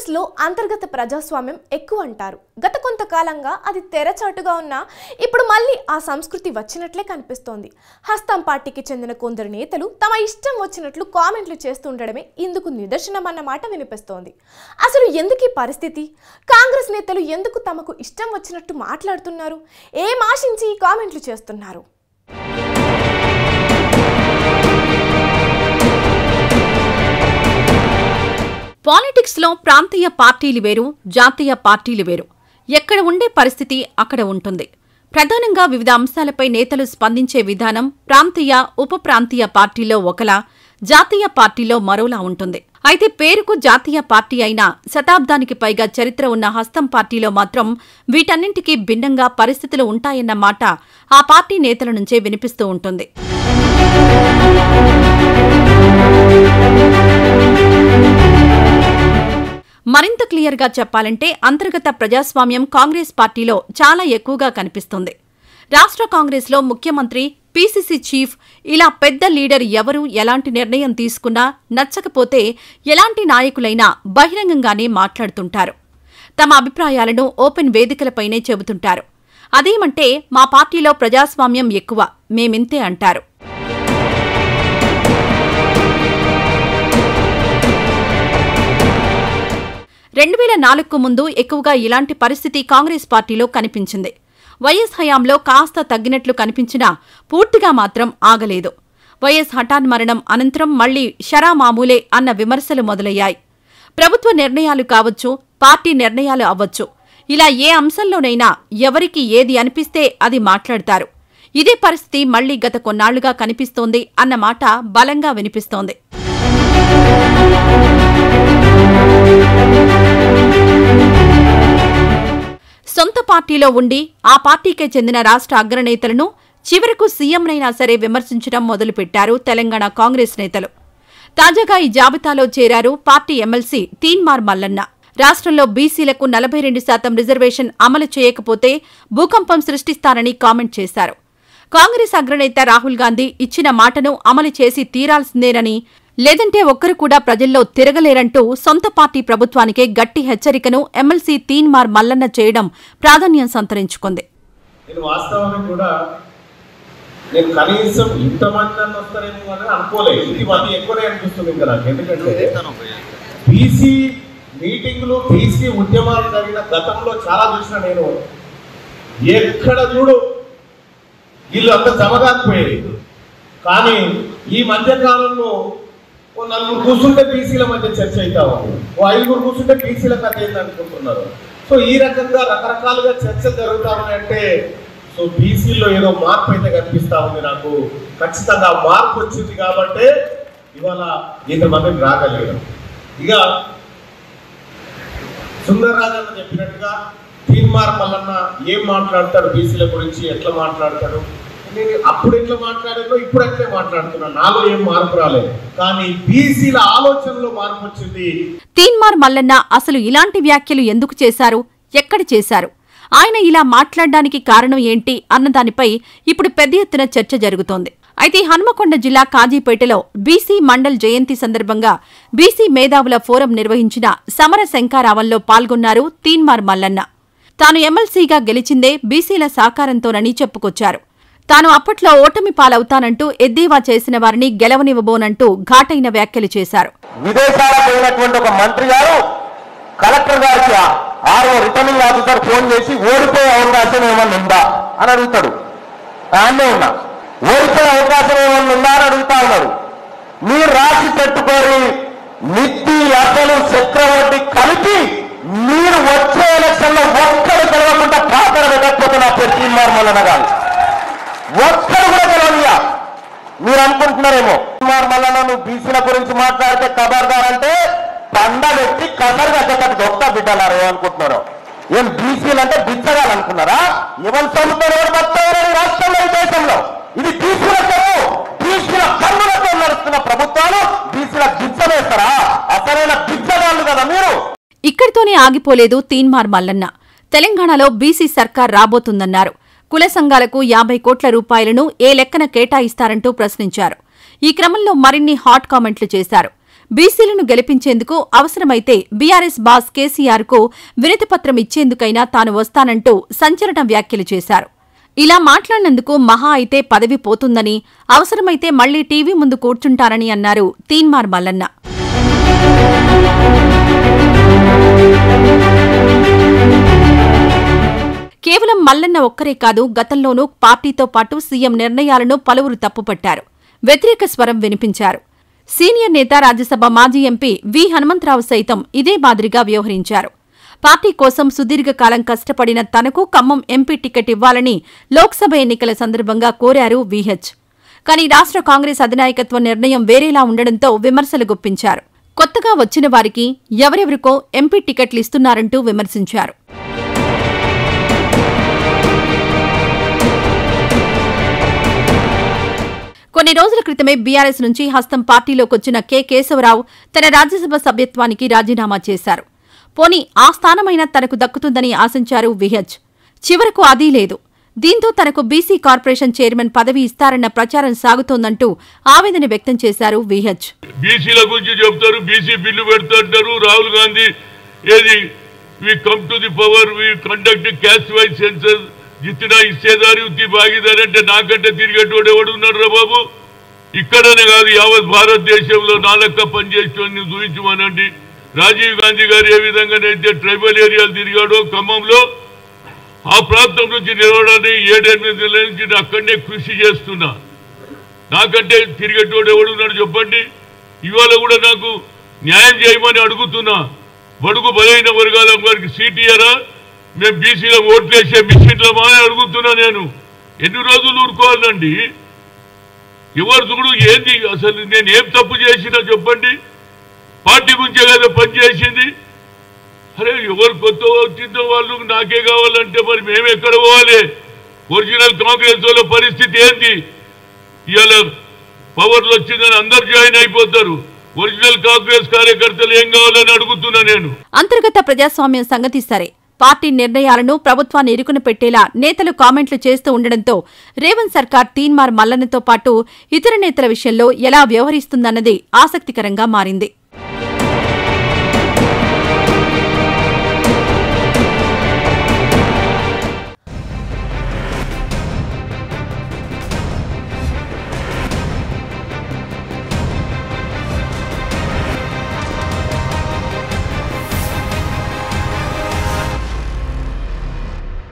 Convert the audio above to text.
కాంగ్రెస్ లో అంతర్గత ప్రజాస్వామ్యం ఎక్కువ అంటారు. గత కొంతకాలంగా అది తెరచాటుగా ఉన్నా ఇప్పుడు మళ్ళీ ఆ సంస్కృతి వచ్చినట్లే కనిపిస్తోంది. హస్తం పార్టీకి చెందిన కొందరు నేతలు తమ ఇష్టం వచ్చినట్లు కామెంట్లు చేస్తుండడమే ఇందుకు నిదర్శనం అన్న మాట వినిపిస్తోంది. అసలు ఎందుకు ఈ పరిస్థితి? కాంగ్రెస్ నేతలు ఎందుకు తమకు ఇష్టం వచ్చినట్టు మాట్లాడుతున్నారు? ఏం ఆశించి ఈ కామెంట్లు చేస్తున్నారు? పాలిటిక్స్ లో ప్రాంతీయ పార్టీలు వేరు, జాతీయ పార్టీలు వేరు. ఎక్కడ ఉండే పరిస్థితి అక్కడ ఉంటుంది. ప్రధానంగా వివిధ అంశాలపై నేతలు స్పందించే విధానం ప్రాంతీయ, ఉప ప్రాంతీయ పార్టీలో ఒకలా, జాతీయ పార్టీలో మరోలా ఉంటుంది. అయితే పేరుకు జాతీయ పార్టీ అయినా శతాబ్దానికి పైగా చరిత్ర ఉన్న హస్తం పార్టీలో మాత్రం వీటన్నింటికీ భిన్నంగా పరిస్థితులు ఉంటాయన్న మాట ఆ పార్టీ నేతల నుంచే వినిపిస్తూ ఉంటుంది. మరింత క్లియర్గా చెప్పాలంటే అంతర్గత ప్రజాస్వామ్యం కాంగ్రెస్ పార్టీలో చాలా ఎక్కువగా కనిపిస్తుంది. రాష్ట్ర కాంగ్రెస్లో ముఖ్యమంత్రి, పీసీసీ చీఫ్ ఇలా పెద్ద లీడర్ ఎవరు ఎలాంటి నిర్ణయం తీసుకున్నా నచ్చకపోతే ఎలాంటి నాయకులైనా బహిరంగంగానే మాట్లాడుతుంటారు. తమ అభిప్రాయాలను ఓపెన్ వేదికలపైనే చెబుతుంటారు. అదేమంటే మా పార్టీలో ప్రజాస్వామ్యం ఎక్కువ, మేమింతే అంటారు. (2004) ముందు ఎక్కువగా ఇలాంటి పరిస్థితి కాంగ్రెస్ పార్టీలో కనిపించింది. వైఎస్ హయాంలో కాస్త తగ్గినట్లు కనిపించినా పూర్తిగా మాత్రం ఆగలేదు. వైఎస్ హఠాన్మరణం అనంతరం మళ్లీ షరా మామూలే అన్న విమర్శలు మొదలయ్యాయి. ప్రభుత్వ నిర్ణయాలు కావచ్చు, పార్టీ నిర్ణయాలు అవ్వచ్చు, ఇలా ఏ అంశంలోనైనా ఎవరికి ఏది అనిపిస్తే అది మాట్లాడతారు. ఇదే పరిస్థితి మళ్లీ గత కొన్నాళ్లుగా కనిపిస్తోంది అన్న మాట బలంగా వినిపిస్తోంది. సొంత పార్టీలో ఉండి ఆ పార్టీకే చెందిన రాష్ట్ర అగ్రనేతలను చివరకు సీఎంనైనా సరే విమర్శించడం మొదలుపెట్టారు తెలంగాణ కాంగ్రెస్ నేతలు. తాజాగా ఈ జాబితాలో చేరారు పార్టీ ఎమ్మెల్సీ తీన్మార్ మల్లన్న. రాష్ట్రంలో బీసీలకు 42% రిజర్వేషన్ అమలు చేయకపోతే భూకంపం సృష్టిస్తారని కామెంట్ చేశారు. కాంగ్రెస్ అగ్రనేత రాహుల్ గాంధీ ఇచ్చిన మాటను అమలు చేసి తీరాల్సిందేనని, లేదంటే ఒక్కరు కూడా ప్రజల్లో తిరగలేరంటూ సొంత పార్టీ ప్రభుత్వానికే గట్టి హెచ్చరికను ఎమ్మెల్సీ తీన్మార్ మల్లన్న చేయడం ప్రాధాన్యం సంతరించుకుంది. నేను కనీసం ఇంతమంది వస్తారేమో అని అనుకోలేదు. ఇది మళ్ళీ ఎక్కువనే అనిపిస్తుంది ఇంకా నాకు. ఎందుకంటే బీసీ మీటింగ్లు, బీసీ ఉద్యమాలు జరిగిన గతంలో చాలా చూసిన నేను. ఎక్కడ చూడు వీళ్ళు అంత జమగాకపోయేది. కానీ ఈ మధ్యకాలంలో ఓ 4 కూర్చుంటే బీసీల మధ్య చర్చ అవుతా ఉంది, ఓ 5 కూర్చుంటే బీసీల కథ ఏంటి అనుకుంటున్నారు. సో ఈ రకంగా రకరకాలుగా చర్చలు జరుగుతా ఉన్నాయంటే సో బీసీలో ఏదో మార్పు అయితే కనిపిస్తా ఉంది నాకు. ఖచ్చితంగా మార్పు వచ్చింది కాబట్టి ఇవాళ ఇంతమందికి రాగలిగాం. ఇక సుందర్ రాజు అన్న చెప్పినట్టుగా తీన్మార్ మల్లన్న ఏం మాట్లాడతాడు, బీసీల గురించి ఎట్లా మాట్లాడతాడు, నేను అప్పుడు ఎట్లా మాట్లాడానో ఇప్పుడు ఎట్లే మాట్లాడుతున్నాను. నాలో ఏం మార్పు రాలేదు, కానీ బీసీల ఆలోచనలో మార్పు వచ్చింది. తీన్మార్ మల్లన్న అసలు ఇలాంటి వ్యాఖ్యలు ఎందుకు చేశారు, ఎక్కడ చేశారు, ఆయన ఇలా మాట్లాడడానికి కారణం ఏంటి అన్నదానిపై ఇప్పుడు పెద్ద ఎత్తున చర్చ జరుగుతోంది. అయితే హన్మకొండ జిల్లా కాజీపేటలో బీసీ మండల్ జయంతి సందర్భంగా బీసీ మేధావుల ఫోరం నిర్వహించిన సమర శంఖారావంలో పాల్గొన్నారు తీన్మార్ మల్లన్న. తాను ఎమ్మెల్సీగా గెలిచిందే బీసీల సహకారంతోనని చెప్పుకొచ్చారు. తాను అప్పట్లో ఓటమి పాలవుతానంటూ ఎద్దేవా చేసిన వారిని గెలవనివ్వబోనంటూ ఘాటైన వ్యాఖ్యలు చేశారు. విదేశాలకు పోయినటువంటి ఒక మంత్రి గారు కలెక్టర్ గారికి ఆరో రిటర్నింగ్ ఆఫీసర్ ఫోన్ చేసి ఓడిపోయే అవకాశం ఏమన్నా ఉందా అని అడుగుతాడు. ఆయనే ఉన్నా ఓడిపోయే అవకాశం ఏమన్నా ఉందా అని అడుగుతా ఉన్నారు. మీరు రాసి పెట్టుకోరి నిత్తి అసలు చక్రవర్తి కలిపి మీరు వచ్చే ఎలక్షన్ లో ఒక్కడు గెలవకుండా పాత్ర పెట్టకపోతే నా పేరు తీన్మార్ మల్లన్న గారు. ఒక్కడు కూడా గెలవనియా. మీరు అనుకుంటున్నారేమో తీన్మార్ మల్లన్న నువ్వు బీసీల గురించి మాట్లాడితే ఖబర్దార్ అంటే పండ పెట్టి కసరు కట్టేటట్టు దొక్క బిడ్డలారు అనుకుంటున్నారు. ఏం బీసీలు అంటే బిచ్చగాలనుకున్నారా? ఎవరు సొంతం ఎవరు బతారని రాష్ట్రంలో, ఈ దేశంలో ఇది బీసీల కరువు. బీసీల కన్నులతో నడుస్తున్న ప్రభుత్వాలు బీసీల బిచ్చవేస్తారా? అసలైన బిచ్చగాళ్ళు కదా మీరు. ఇక్కడితోనే ఆగిపోలేదు తీన్మార్ మల్లన్న. తెలంగాణలో బీసీ సర్కార్ రాబోతుందన్నారు. కుల సంఘాలకు 50 కోట్ల రూపాయలను ఏ లెక్కన కేటాయిస్తారంటూ ప్రశ్నించారు. ఈ క్రమంలో మరిన్ని హాట్ కామెంట్లు చేశారు. బీసీలను గెలిపించేందుకు అవసరమైతే బీఆర్ఎస్ బాస్ కేసీఆర్కు వినతిపత్రం ఇచ్చేందుకైనా తాను వస్తానంటూ సంచలన వ్యాఖ్యలు చేశారు. ఇలా మాట్లాడినందుకు మహా అయితే పదవి పోతుందని, అవసరమైతే మళ్లీ టీవీ ముందు కూర్చుంటారని అన్నారు తీన్మార్ మల్లన్న. కేవలం మల్లన్న ఒక్కరే కాదు, గతంలోనూ పార్టీతో పాటు సీఎం నిర్ణయాలను పలువురు తప్పుపట్టారు, వ్యతిరేక స్వరం వినిపించారు. సీనియర్ నేత, రాజ్యసభ మాజీ ఎంపీ వి హనుమంతరావు సైతం ఇదే మాదిరిగా వ్యవహరించారు. పార్టీ కోసం సుదీర్ఘకాలం కష్టపడిన తనకు ఖమ్మం ఎంపీ టికెట్ ఇవ్వాలని లోక్సభ ఎన్నికల సందర్భంగా కోరారు వీహెచ్. కానీ రాష్ట్ర కాంగ్రెస్ అధినాయకత్వ నిర్ణయం వేరేలా ఉండడంతో విమర్శలు గుప్పించారు. కొత్తగా వచ్చిన వారికి ఎవరెవరికో ఎంపీ టికెట్లు ఇస్తున్నారంటూ విమర్శించారు. కొన్ని రోజుల క్రితమే బీఆర్ఎస్ నుంచి హస్తం పార్టీలోకొచ్చిన కె కేశవరావు తన రాజ్యసభ సభ్యత్వానికి రాజీనామా చేశారు. పోనీ ఆ స్థానమైనా తనకు దక్కుతుందని ఆశించారు వీహెచ్. చివరకు అదీ లేదు. దీంతో తనకు బీసీ కార్పొరేషన్ చైర్మన్ పదవి ఇస్తారన్న ప్రచారం సాగుతోందంటూ ఆవేదన వ్యక్తం చేశారు వీహెచ్. బీసీల గురించి చెప్తారు, బీసీ బిల్లు పెడతారు. రాహుల్ గాంధీ ఏది we come to the power, we conduct caste wise census, జిత్తినా ఇచ్చేదారి ఉత్తి భాగీదారి అంటే నాకంటే తిరిగేటోడు ఎవడు ఉన్నాడు రా బాబు? ఇక్కడనే కాదు, యావత్ భారతదేశంలో నా లెక్క పనిచేసేవాడిని చూపించమనండి. రాజీవ్ గాంధీ గారు ఏ విధంగానైతే ట్రైబల్ ఏరియాలు తిరిగాడో ఖమ్మంలో, ఆ ప్రాంతం నుంచి నిలవడానికి 7-8 నెలల నుంచి అక్కడనే కృషి చేస్తున్నా. నాకంటే తిరిగేటోడు ఎవడున్నాడు చెప్పండి? ఇవాళ కూడా నాకు న్యాయం చేయమని అడుగుతున్నా. బడుగు బలైన వర్గాల వారికి సీట్ ఇయ్యరా? మేము బీసీలో ఓట్లేసే మిషన్లమా అని అడుగుతున్నా. నేను ఎన్ని రోజులు ఊరుకోవాలండి? ఎవరు చూడు ఏంది అసలు? నేను ఏం తప్పు చేసినా చెప్పండి? పార్టీ గురించే కదా పనిచేసింది. అరే ఎవరు కొత్త వచ్చిందో వాళ్ళు నాకే కావాలంటే మరి మేము ఎక్కడ పోవాలి? ఒరిజినల్ కాంగ్రెస్ వాళ్ళ పరిస్థితి ఏంది? ఇవాళ పవర్లు వచ్చిందని అందరు జాయిన్ అయిపోతారు. ఒరిజినల్ కాంగ్రెస్ కార్యకర్తలు ఏం కావాలని అడుగుతున్నా నేను. అంతర్గత ప్రజాస్వామ్యం సంగతి సరే, పార్టీ నిర్ణయాలను ప్రభుత్వాన్ని ఇరుకున పెట్టేలా నేతలు కామెంట్లు చేస్తూ ఉండడంతో రేవంత్ సర్కార్ తీన్మార్ మల్లన్నతో పాటు ఇతర నేతల విషయంలో ఎలా వ్యవహరిస్తుందన్నది ఆసక్తికరంగా మారింది.